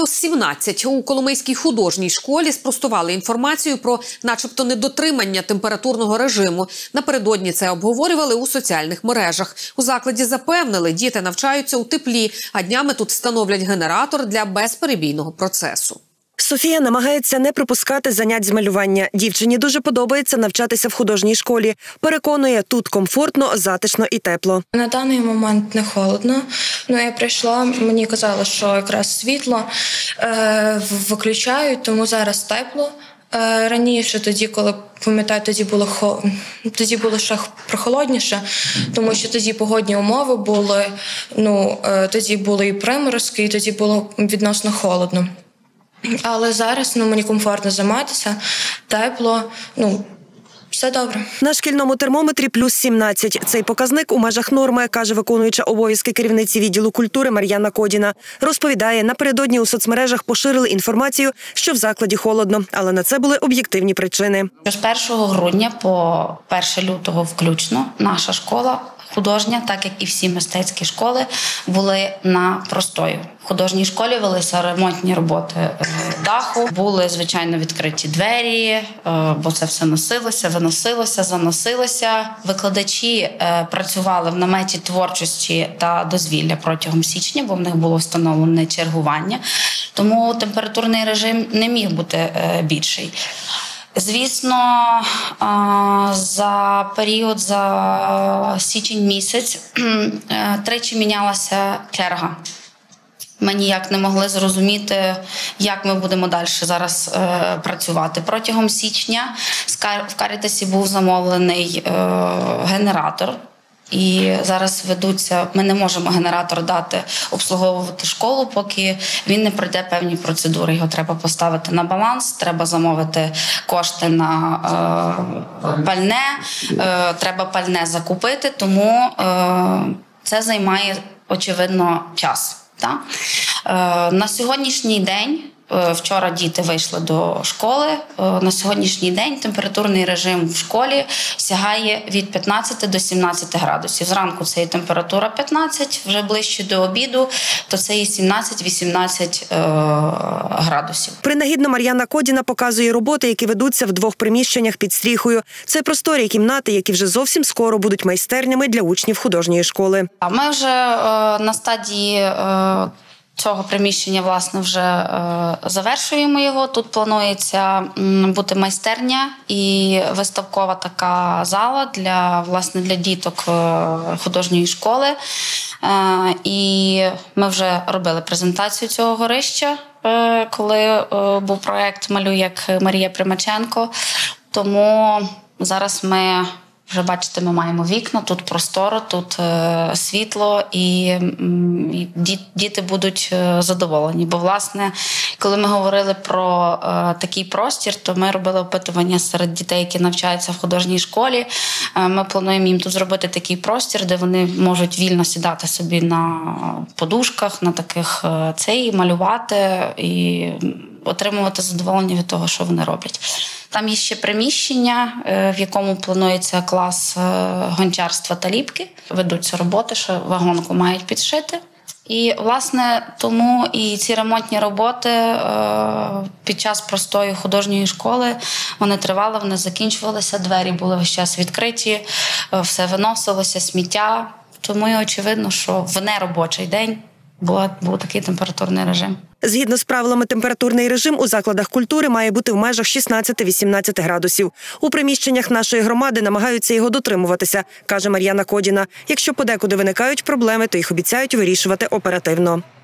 Плюс 17. У Коломийській художній школі спростували інформацію про начебто недотримання температурного режиму. Напередодні це обговорювали у соціальних мережах. У закладі запевнили, діти навчаються у теплі, а днями тут встановлять генератор для безперебійного процесу. Софія намагається не пропускати занять з малювання. Дівчині дуже подобається навчатися в художній школі. Переконує, тут комфортно, затишно і тепло. На даний момент не холодно. Я прийшла, мені казали, що якраз світло виключають, тому зараз тепло. Раніше, тоді, коли, пам'ятаю, тоді було ще прохолодніше, тому що тоді погодні умови були, тоді були і приморозки, і тоді було відносно холодно. Але зараз мені комфортно займатися, тепло, все добре. На шкільному термометрі плюс 17. Цей показник у межах норми, каже виконуюча обов'язки керівниці відділу культури Мар'яна Кодіна. Розповідає, напередодні у соцмережах поширили інформацію, що в закладі холодно, але на це були об'єктивні причини. З 1 грудня по 1 лютого включно наша школа художня, так як і всі мистецькі школи, були на простою. В художній школі велися ремонтні роботи даху, були, звичайно, відкриті двері, бо це все носилося, виносилося, заносилося. Викладачі працювали в наметі творчості та дозвілля протягом січня, бо в них було встановлене чергування, тому температурний режим не міг бути більший. Звісно, за період, за січень місяць тричі мінялася черга. Ми ніяк не могли зрозуміти, як ми будемо далі зараз працювати. Протягом січня в Карітасі був замовлений генератор. І зараз ведуться, ми не можемо генератор дати обслуговувати школу, поки він не пройде певні процедури. Його треба поставити на баланс, треба замовити кошти на пальне, треба пальне закупити, тому це займає, очевидно, час. Так? На сьогоднішній день, вчора діти вийшли до школи, на сьогоднішній день температурний режим в школі сягає від 15 до 17 градусів. Зранку це є температура 15, вже ближче до обіду, то це є 17-18 градусів. Принагідно Мар'яна Кодіна показує роботи, які ведуться в 2 приміщеннях під стріхою. Це просторі кімнати, які вже зовсім скоро будуть майстернями для учнів художньої школи. Ми вже на стадії цього приміщення, власне, вже завершуємо його. Тут планується бути майстерня і виставкова така зала для діток художньої школи. І ми вже робили презентацію цього горища, коли був проєкт «Малюй як Марія Примаченко». Тому зараз ми вже, бачите, ми маємо вікна, тут просторо, тут світло, і діти будуть задоволені. Бо, власне, коли ми говорили про такий простір, то ми робили опитування серед дітей, які навчаються в художній школі. Ми плануємо їм тут зробити такий простір, де вони можуть вільно сідати собі на подушках, на таких малювати і отримувати задоволення від того, що вони роблять. Там є ще приміщення, в якому планується клас гончарства та ліпки. Ведуться роботи, що вагонку мають підшити. І, власне, тому і ці ремонтні роботи під час простої художньої школи, вони тривали, вони закінчувалися, двері були весь час відкриті, все виносилося, сміття. Тому і очевидно, що в неробочий день був такий температурний режим. Згідно з правилами, температурний режим у закладах культури має бути в межах 16-18 градусів. У приміщеннях нашої громади намагаються його дотримуватися, каже Мар'яна Кодіна. Якщо подекуди виникають проблеми, то їх обіцяють вирішувати оперативно.